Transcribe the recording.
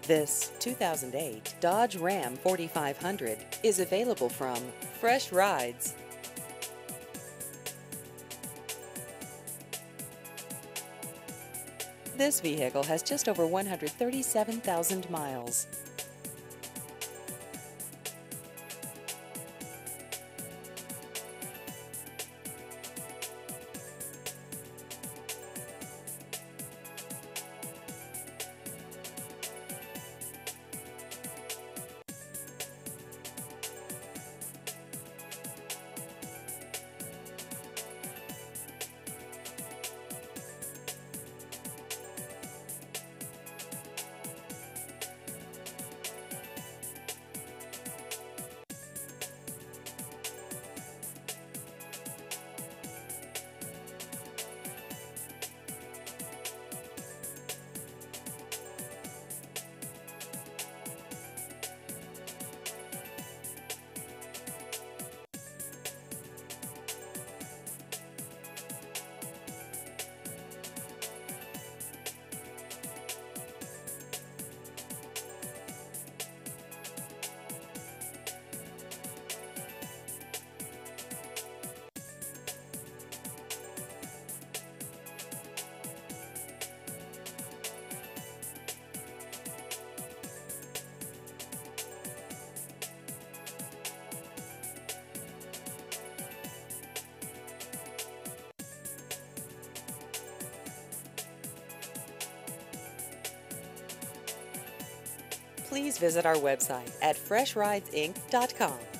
This 2008 Dodge Ram 4500 is available from Fresh Rides. This vehicle has just over 137,000 miles. Please visit our website at freshridesinc.com.